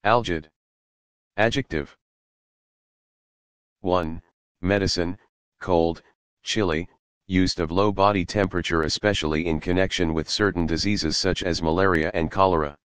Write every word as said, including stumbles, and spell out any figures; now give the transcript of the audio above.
Algid. Adjective. one. Medicine, cold, chilly, used of low body temperature especially in connection with certain diseases such as malaria and cholera.